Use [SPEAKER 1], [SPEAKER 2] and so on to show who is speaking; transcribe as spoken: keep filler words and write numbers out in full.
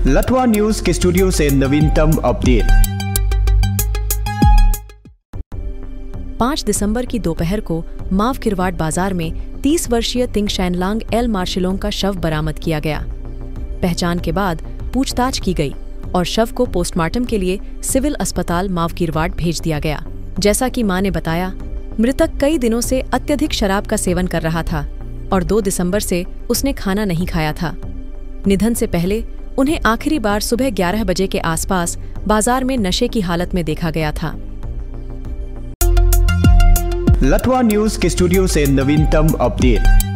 [SPEAKER 1] लतवा news के studio से नवीनतम अपडेट।
[SPEAKER 2] पाँच दिसंबर की दोपहर को माव किरवाड़ बाजार में तीस वर्षीय तिंग शैनलांग एल मार्शलोंग का शव बरामद किया गया। पहचान के बाद पूछताछ की गई और शव को पोस्टमार्टम के लिए सिविल अस्पताल माव किरवाड़ भेज दिया गया। जैसा कि मां ने बताया, मृतक कई दिनों से अत्यधिक शराब का सेवन कर रहा था और दो दिसंबर से उसने खाना नहीं खाया था। निधन से पहले उन्हें आखिरी बार सुबह ग्यारह बजे के आसपास बाजार में नशे की हालत में देखा गया था।
[SPEAKER 1] लतवा न्यूज के स्टूडियो से नवीनतम अपडेट।